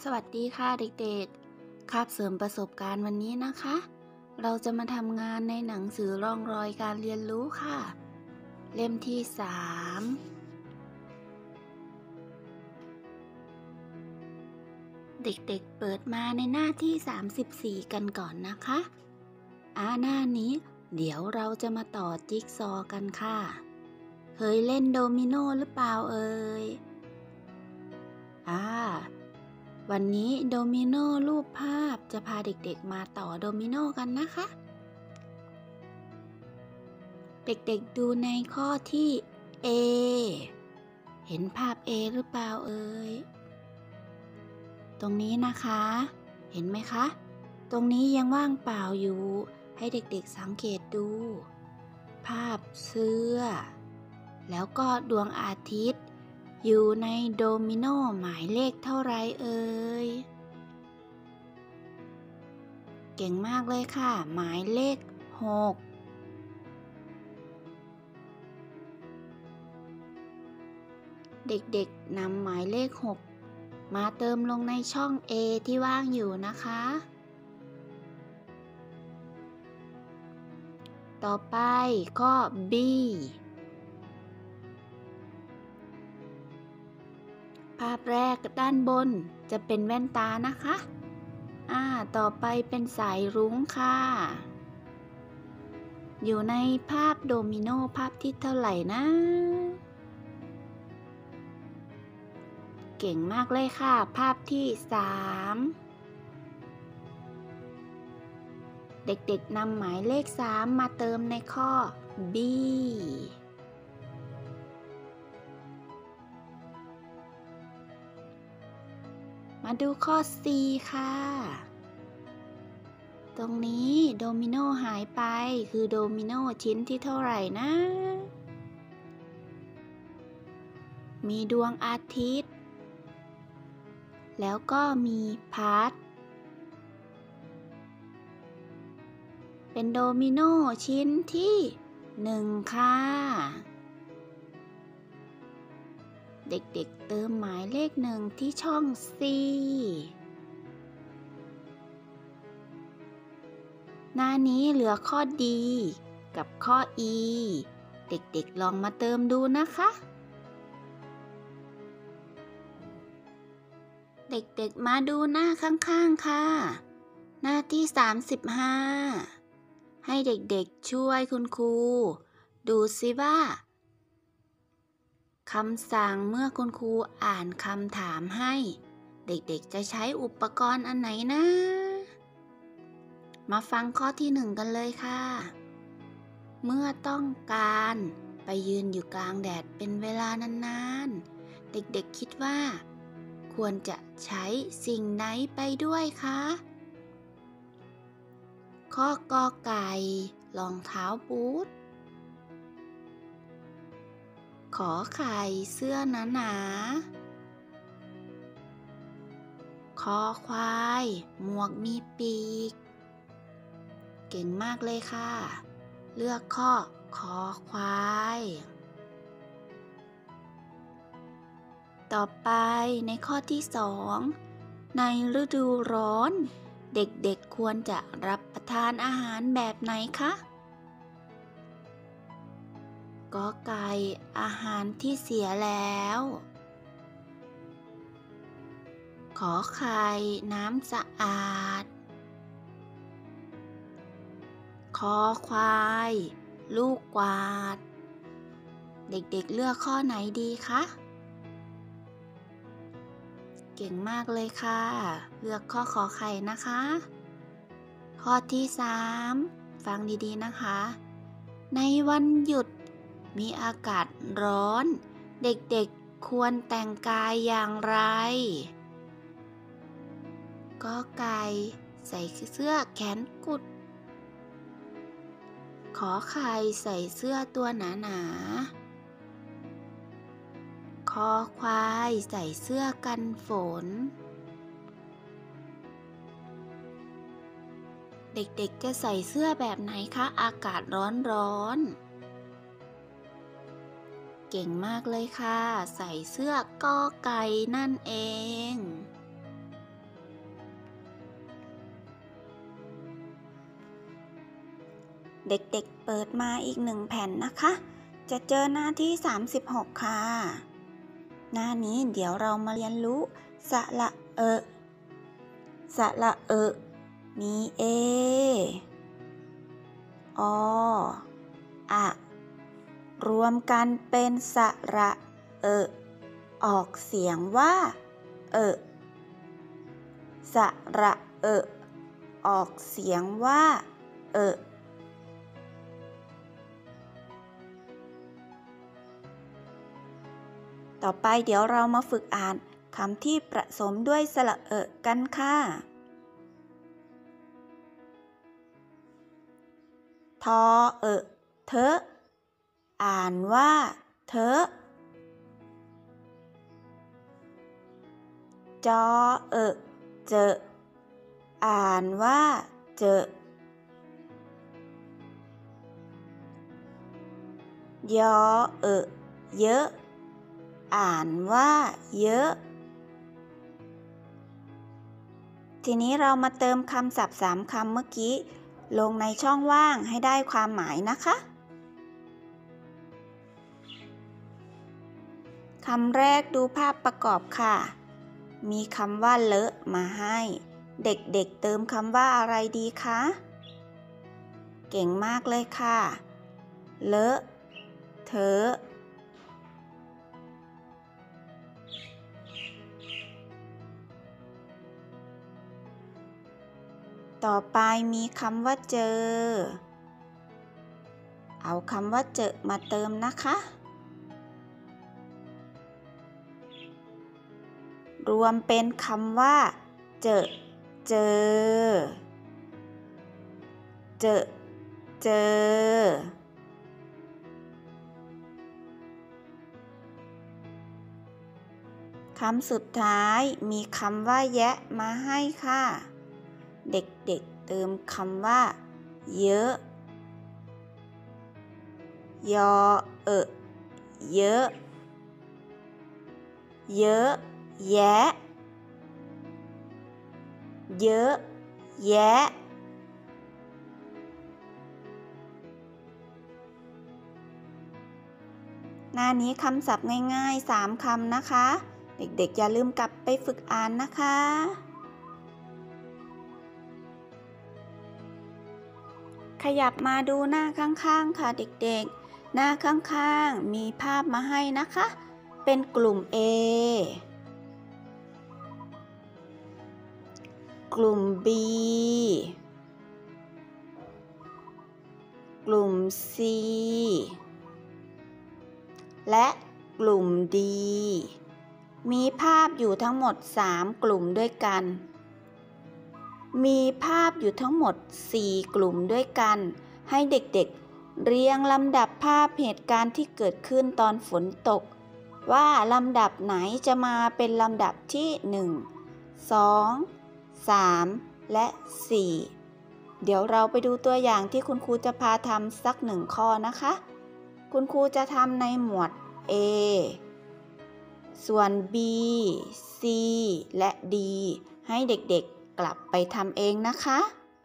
สวัสดีค่ะเด็กๆคาบเสริมประสบการณ์วันนี้นะคะ เราจะมาทำงานในหนังสือร่องรอยการเรียนรู้ค่ะ เล่มที่3เด็กๆเปิดมาในหน้าที่34กันก่อนนะคะหน้านี้เดี๋ยวเราจะมาต่อจิ๊กซอว์กันค่ะ เคยเล่นโดมิโนหรือเปล่าเอ่ยวันนี้โดมิโนรูปภาพจะพาเด็กๆมาต่อโดมิโนกันนะคะ เด็กๆดูในข้อที่ A เห็นภาพ A หรือเปล่าเอ่ยตรงนี้นะคะ เห็นไหมคะ ตรงนี้ยังว่างเปล่าอยู่ ให้เด็กๆสังเกตดู ภาพเสื้อ แล้วก็ดวงอาทิตย์อยู่ในโดมิโนหมายเลขเท่าไรเอ่ยเก่งมากเลยค่ะ หมายเลข6เด็กๆนำหมายเลข6มาเติมลงในช่อง A ที่ว่างอยู่นะคะ ต่อไปก็ B ภาพแรกด้านบนจะเป็นแว่นตานะคะต่อไปเป็นสายรุ้งค่ะ อยู่ในภาพโดมิโนภาพที่เท่าไหร่นะ เก่งมากเลยค่ะ ภาพที่3เด็กๆนำหมายเลข3มาเติมในข้อ B มาดูข้อ C ค่ะ ตรงนี้โดมิโนหายไปคือโดมิโนชิ้นที่เท่าไหร่นะ มีดวงอาทิตย์ แล้วก็มีพัดเป็นโดมิโนชิ้นที่1ค่ะเด็กๆเติมหมายเลข1ที่ช่อง C หน้านี้เหลือข้อ D กับข้อ E เด็กๆลองมาเติมดูนะคะเด็กๆมาดูหน้าข้างๆค่ะหน้าที่35ให้เด็กๆช่วยคุณครูดูสิว่าคำสั่งเมื่อคุณครูอ่านคำถามให้เด็กๆจะใช้อุปกรณ์อันไหนนะมาฟังข้อที่1กันเลยค่ะเมื่อต้องการไปยืนอยู่กลางแดดเป็นเวลานานๆเด็กๆคิดว่าควรจะใช้สิ่งไหนไปด้วยคะข้อกอไก่รองเท้าบูทขอไข่เสื้อหนาคอควายหมวกมีปีกเก่งมากเลยค่ะเลือกข้อคอควายต่อไปในข้อที่2ในฤดูร้อนเด็กๆควรจะรับประทานอาหารแบบไหนคะกอไก่อาหารที่เสียแล้วขอไข่น้ำสะอาดคอควายลูกกวาดเด็กๆเลือกข้อไหนดีคะเก่งมากเลยค่ะเลือกข้อขอไข่นะคะข้อที่3ฟังดีๆนะคะในวันหยุดมีอากาศร้อนเด็กๆควรแต่งกายอย่างไรกอไก่ใส่เสื้อแขนกุดขอไข่ใส่เสื้อตัวหนาๆคอควายใส่เสื้อกันฝนเด็กๆจะใส่เสื้อแบบไหนคะอากาศร้อนเก่งมากเลยค่ะใส่เสื้อกอไก่นั่นเองเด็กๆเปิดมาอีก1แผ่นนะคะ จะเจอหน้าที่36ค่ะหน้านี้เดี๋ยวเรามาเรียนรู้สระสระมีเอออะรวมกันเป็นสระออกเสียงว่าสระออกเสียงว่าต่อไปเดี๋ยวเรามาฝึกอ่านคำที่ผสมด้วยสระกันค่ะทอเธออ่านว่าเธอจอเจออ่านว่าเจอยอเยอะอ่านว่าเยอะทีนี้เรามาเติมคำศัพท์3คำเมื่อกี้ลงในช่องว่างให้ได้ความหมายนะคะคำแรกดูภาพประกอบค่ะมีคำว่าเลอะมาให้เด็กๆเติมคำว่าอะไรดีคะเก่งมากเลยค่ะเลอะเทอะต่อไปมีคำว่าเจอเอาคำว่าเจอมาเติมนะคะรวมเป็นคำว่าเจอเจอเจอเจอคำสุดท้ายมีคำว่าแยะมาให้ค่ะเด็กๆเติมคำว่าเยอะยอเยอะเยอะแยะเยอะแยะหน้านี้คำศัพท์ง่ายๆ3คำนะคะเด็กๆอย่าลืมกลับไปฝึกอ่านนะคะขยับมาดูหน้าข้างๆค่ะเด็กๆหน้าข้างๆมีภาพมาให้นะคะเป็นกลุ่ม A กลุ่ม B กลุ่ม C และกลุ่ม D มีภาพอยู่ทั้งหมด3กลุ่มด้วยกันมีภาพอยู่ทั้งหมด4กลุ่มด้วยกันให้เด็กๆเรียงลำดับภาพเหตุการณ์ที่เกิดขึ้นตอนฝนตกว่าลำดับไหนจะมาเป็นลำดับที่1 2 3และ4เดี๋ยวเราไปดูตัวอย่างที่คุณครูจะพาทำสัก1ข้อนะคะคุณครูจะทำในหมวด A ส่วน B C และ D ให้เด็กๆกลับไปทำเองนะคะ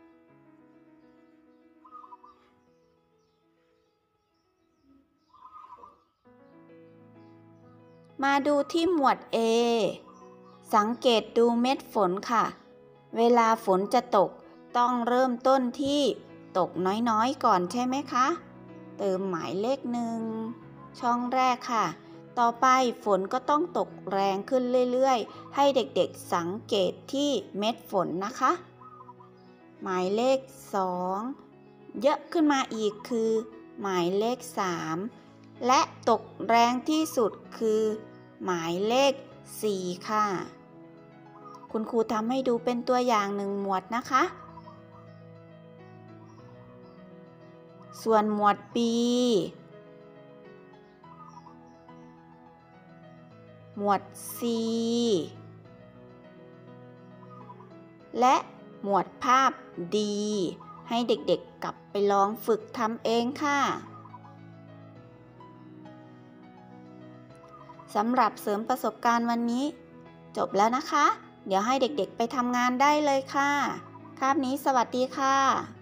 มาดูที่หมวด A สังเกตดูเม็ดฝนค่ะเวลาฝนจะตกต้องเริ่มต้นที่ตกน้อยๆก่อนใช่ไหมคะเติมหมายเลข1ช่องแรกค่ะต่อไปฝนก็ต้องตกแรงขึ้นเรื่อยๆให้เด็กๆสังเกตที่เม็ดฝนนะคะหมายเลข2เยอะขึ้นมาอีกคือหมายเลข3และตกแรงที่สุดคือหมายเลข4ค่ะคุณครูทำให้ดูเป็นตัวอย่าง1หมวดนะคะส่วนหมวด B หมวด C และหมวดภาพ D ให้เด็กๆกลับไปลองฝึกทำเองค่ะสำหรับเสริมประสบการณ์วันนี้จบแล้วนะคะเดี๋ยวให้เด็กๆไปทำงานได้เลยค่ะคาบนี้สวัสดีค่ะ